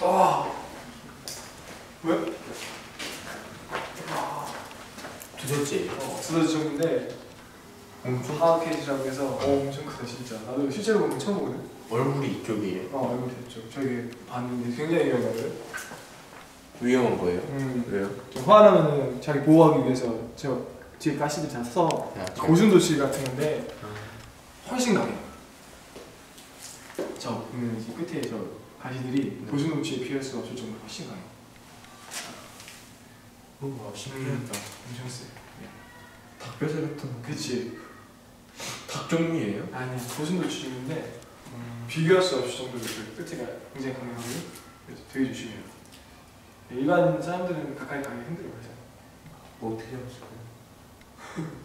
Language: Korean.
왜? 두더지. 두더지 정도인데 엄청 하악캣이라고 해서 엄청 크다 진짜. 나도 실제로 보면 처음 보거든. 얼굴이 이쪽이에요. 얼굴이 됐죠. 저기 봤는데 굉장히 위험하고요. 위험한 거예요? 왜요? 화나면은 자기 보호하기 위해서 저 뒤에 가시들 다 서서 고슴도치 같은 건데 훨씬 강해요. 저 보면 이 끝에 저 가시들이 고슴도치에 비할 수 없을 정도로 훨씬 강해요. 우와 신기하다. 엄청 세. 닭뼈살 같은. 그치. 닭 종류예요? 아니야 고슴도치 중인데 비교할 수 없을 정도로 그 끝에가 굉장히 강해가지고 그래서 되게 조심해요. 일반 사람들은 가까이 가기 힘들어요. 뭐 어떻게 잡았을까요?